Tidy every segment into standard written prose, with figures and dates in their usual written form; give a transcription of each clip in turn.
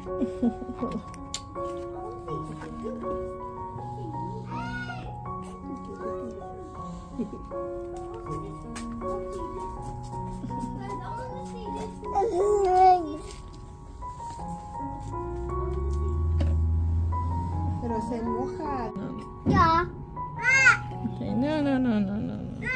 Pero se moja. Ya. Okay, no.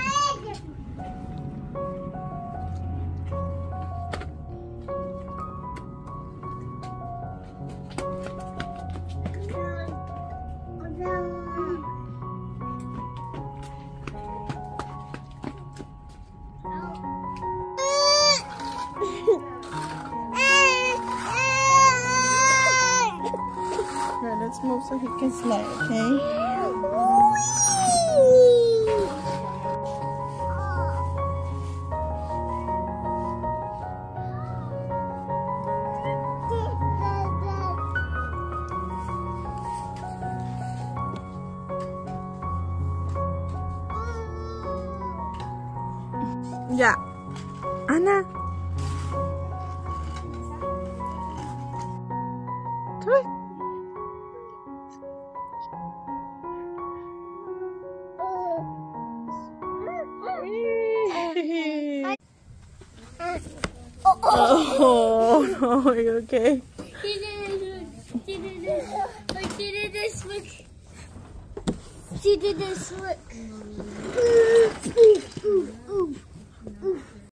Right, let's move so he can slide, okay? Yeah. Anna. Do it. Oh no, are you okay? She did this, look. She did this, look. Ooh, ooh, ooh, ooh.